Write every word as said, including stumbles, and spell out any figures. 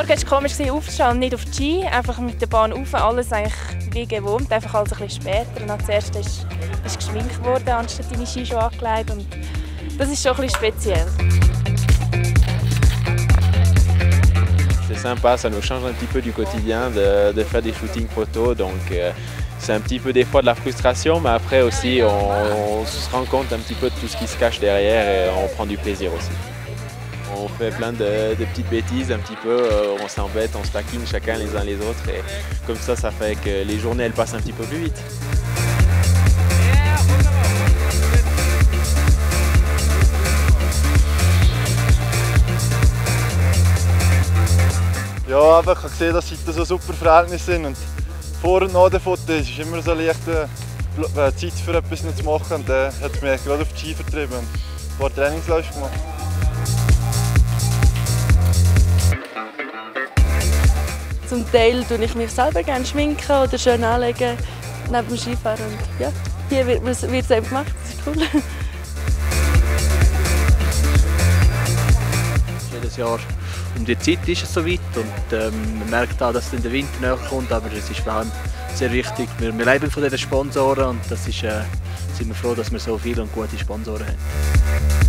Morgen war es komisch, aufzustehen und nicht auf die Ski, einfach mit der Bahn rauf, alles eigentlich wie gewohnt, einfach alles ein bisschen später. Und zuerst ist, ist geschminkt worden, anstatt deine Skischuhe angelegt. Und das ist schon ein bisschen speziell. C'est sympa, ça nous change un petit peu du quotidien de, de faire des shootings photos. Donc euh, c'est un petit peu des fois de la frustration, mais après aussi on, on se rend compte un petit peu de tout ce qui se cache derrière et on prend du plaisir aussi. On fait plein de, de petites bêtises, un petit peu, euh, on s'embête, on se taquine chacun les uns les autres et comme ça, ça fait que les journées elles passent un petit peu plus vite. Ja, aber ich habe gesehen, dass heute so super Verhältnisse sind. Und vor und nach den Fotos ist immer so eine leichte Zeit für etwas zu machen. Und dann hat es mich gerade auf die Ski vertrieben und ein paar Trainingsläufe gemacht. Zum Teil schminke ich mich selber gerne schminken oder schön anlegen neben dem Skifahren. Und ja, hier wird es eben gemacht, das ist cool. Jedes Jahr um die Zeit ist es soweit und ähm, man merkt auch, dass dann der Winter näher kommt, aber es ist vor allem sehr wichtig. Wir, wir leben von diesen Sponsoren und das ist, äh, sind wir froh, dass wir so viele und gute Sponsoren haben.